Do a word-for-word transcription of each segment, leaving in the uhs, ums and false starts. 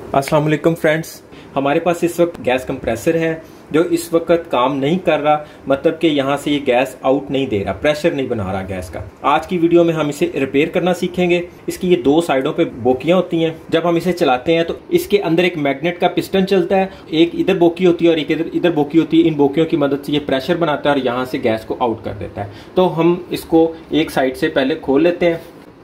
अस्सलाम वालेकुम फ्रेंड्स, हमारे पास इस वक्त गैस कंप्रेसर है जो इस वक्त काम नहीं कर रहा, मतलब कि यहाँ से ये गैस आउट नहीं दे रहा, प्रेशर नहीं बना रहा गैस का। आज की वीडियो में हम इसे रिपेयर करना सीखेंगे। इसकी ये दो साइडों पे बोकियां होती हैं। जब हम इसे चलाते हैं तो इसके अंदर एक मैग्नेट का पिस्टन चलता है, एक इधर बोकी होती है और एक इधर इधर बोकी होती है। इन बोकियों की मदद से ये प्रेशर बनाता है और यहाँ से गैस को आउट कर देता है। तो हम इसको एक साइड से पहले खोल लेते हैं।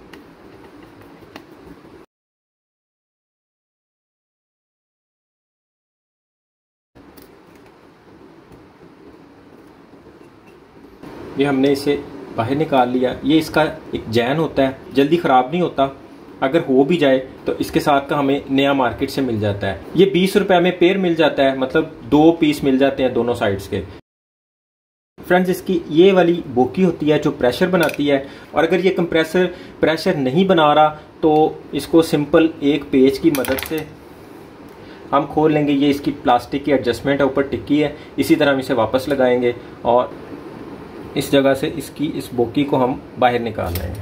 ये हमने इसे बाहर निकाल लिया। ये इसका एक जैन होता है, जल्दी ख़राब नहीं होता। अगर हो भी जाए तो इसके साथ का हमें नया मार्केट से मिल जाता है। ये बीस रुपए में पेयर मिल जाता है, मतलब दो पीस मिल जाते हैं दोनों साइड्स के। फ्रेंड्स, इसकी ये वाली बोकी होती है जो प्रेशर बनाती है, और अगर ये कंप्रेसर प्रेशर नहीं बना रहा तो इसको सिंपल एक पेच की मदद से हम खोल लेंगे। ये इसकी प्लास्टिक की एडजस्टमेंट है, ऊपर टिक्की है। इसी तरह हम इसे वापस लगाएंगे और इस जगह से इसकी इस बोकी को हम बाहर निकाल लेंगे।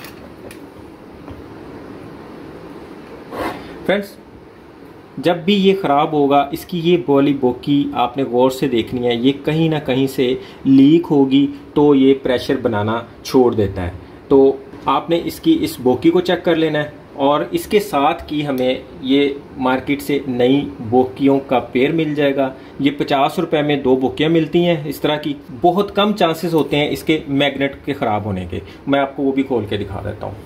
फ्रेंड्स, जब भी ये ख़राब होगा, इसकी ये वाली बोकी आपने गौर से देखनी है। ये कहीं ना कहीं से लीक होगी तो ये प्रेशर बनाना छोड़ देता है। तो आपने इसकी इस बोकी को चेक कर लेना है, और इसके साथ की हमें ये मार्केट से नई बोकियों का पेयर मिल जाएगा। ये पचास रुपए में दो बोकियां मिलती हैं इस तरह की। बहुत कम चांसेस होते हैं इसके मैग्नेट के ख़राब होने के। मैं आपको वो भी खोल के दिखा देता हूँ।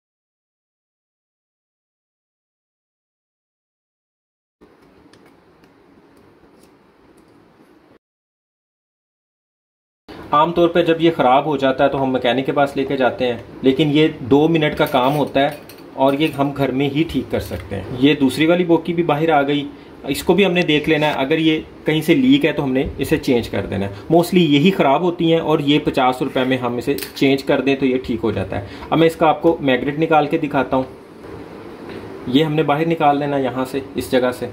आमतौर पर जब ये ख़राब हो जाता है तो हम मैकेनिक के पास लेके जाते हैं, लेकिन ये दो मिनट का काम होता है और ये हम घर में ही ठीक कर सकते हैं। ये दूसरी वाली बोकी भी बाहर आ गई, इसको भी हमने देख लेना है। अगर ये कहीं से लीक है तो हमने इसे चेंज कर देना है। मोस्टली यही ख़राब होती हैं और ये पचास रुपये में हम इसे चेंज कर दें तो ये ठीक हो जाता है। अब मैं इसका आपको मैग्नेट निकाल के दिखाता हूँ। ये हमने बाहर निकाल लेना यहाँ से, इस जगह से।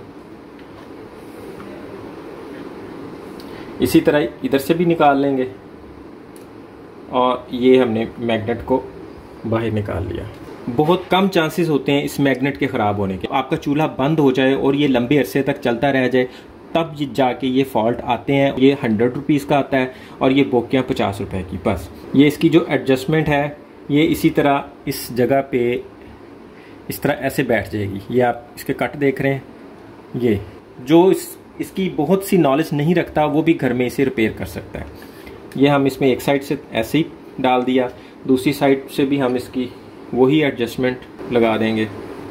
इसी तरह इधर से भी निकाल लेंगे और ये हमने मैग्नेट को बाहर निकाल लिया। बहुत कम चांसेस होते हैं इस मैग्नेट के ख़राब होने के। आपका चूल्हा बंद हो जाए और ये लंबे अरसे तक चलता रह जाए, तब ये जाके ये फॉल्ट आते हैं। ये हंड्रेड रुपीज़ का आता है और ये बोकियाँ पचास रुपए की बस। ये इसकी जो एडजस्टमेंट है, ये इसी तरह इस जगह पे इस तरह ऐसे बैठ जाएगी। ये आप इसके कट देख रहे हैं। ये जो इस इसकी बहुत सी नॉलेज नहीं रखता वो भी घर में इसे रिपेयर कर सकता है। ये हम इसमें एक साइड से ऐसे ही डाल दिया, दूसरी साइड से भी हम इसकी वही एडजस्टमेंट लगा देंगे।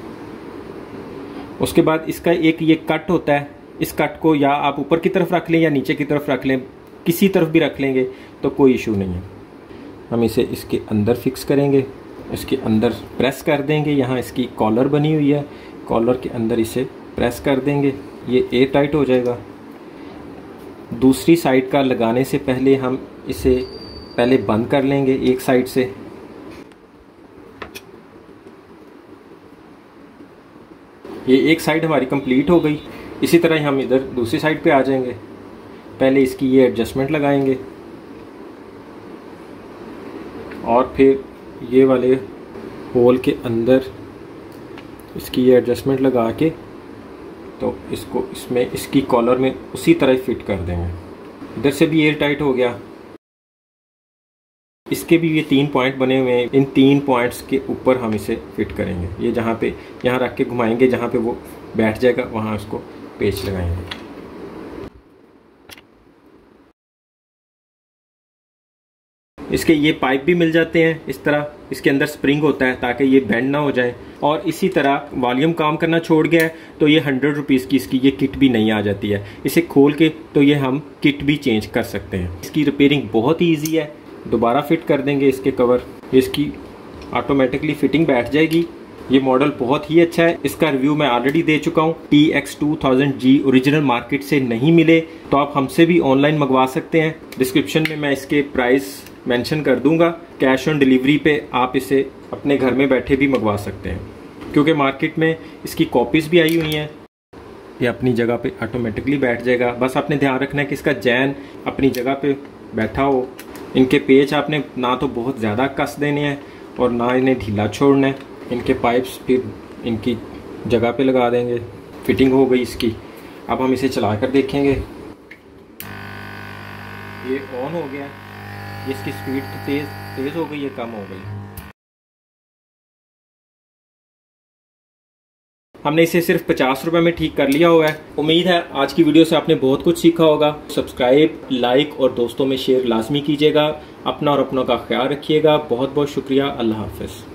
उसके बाद इसका एक ये कट होता है, इस कट को या आप ऊपर की तरफ रख लें या नीचे की तरफ रख लें, किसी तरफ भी रख लेंगे तो कोई इशू नहीं है। हम इसे इसके अंदर फिक्स करेंगे, इसके अंदर प्रेस कर देंगे। यहाँ इसकी कॉलर बनी हुई है, कॉलर के अंदर इसे प्रेस कर देंगे, ये एयर टाइट हो जाएगा। दूसरी साइड का लगाने से पहले हम इसे पहले बंद कर लेंगे एक साइड से। ये एक साइड हमारी कंप्लीट हो गई। इसी तरह हम इधर दूसरी साइड पे आ जाएंगे। पहले इसकी ये एडजस्टमेंट लगाएंगे और फिर ये वाले होल के अंदर इसकी ये एडजस्टमेंट लगा के तो इसको इसमें इसकी कॉलर में उसी तरह फिट कर देंगे। इधर से भी एयर टाइट हो गया। इसके भी ये तीन पॉइंट बने हुए हैं, इन तीन पॉइंट्स के ऊपर हम इसे फिट करेंगे। ये जहाँ पे यहाँ रख के घुमाएंगे, जहाँ पे वो बैठ जाएगा वहाँ उसको पेच लगाएंगे। इसके ये पाइप भी मिल जाते हैं इस तरह, इसके अंदर स्प्रिंग होता है ताकि ये बेंड ना हो जाए। और इसी तरह वॉल्यूम काम करना छोड़ गया है तो ये हंड्रेड रुपीज़ की इसकी ये किट भी नहीं आ जाती है। इसे खोल के तो ये हम किट भी चेंज कर सकते हैं। इसकी रिपेयरिंग बहुत ही ईजी है। दोबारा फिट कर देंगे इसके कवर, इसकी ऑटोमेटिकली फिटिंग बैठ जाएगी। ये मॉडल बहुत ही अच्छा है। इसका रिव्यू मैं ऑलरेडी दे चुका हूँ। T X two thousand G original market से नहीं मिले तो आप हमसे भी ऑनलाइन मंगवा सकते हैं। डिस्क्रिप्शन में मैं इसके प्राइस मेंशन कर दूंगा। कैश ऑन डिलीवरी पे आप इसे अपने घर में बैठे भी मंगवा सकते हैं, क्योंकि मार्केट में इसकी कॉपीज़ भी आई हुई हैं। ये अपनी जगह पे ऑटोमेटिकली बैठ जाएगा। बस आपने ध्यान रखना है कि इसका जैन अपनी जगह पे बैठा हो। इनके पेच आपने ना तो बहुत ज़्यादा कस देने हैं और ना इन्हें ढीला छोड़ना है। इनके पाइप्स फिर इनकी जगह पे लगा देंगे। फिटिंग हो गई इसकी। अब हम इसे चला कर देखेंगे। ये ऑन हो गया, इसकी स्पीड तो तेज़ तेज़ हो गई है, कम हो गई। हमने इसे सिर्फ पचास रुपए में ठीक कर लिया हुआ है। उम्मीद है आज की वीडियो से आपने बहुत कुछ सीखा होगा। सब्सक्राइब, लाइक और दोस्तों में शेयर लाजमी कीजिएगा। अपना और अपनों का ख्याल रखिएगा। बहुत बहुत शुक्रिया। अल्लाह हाफ़िज़।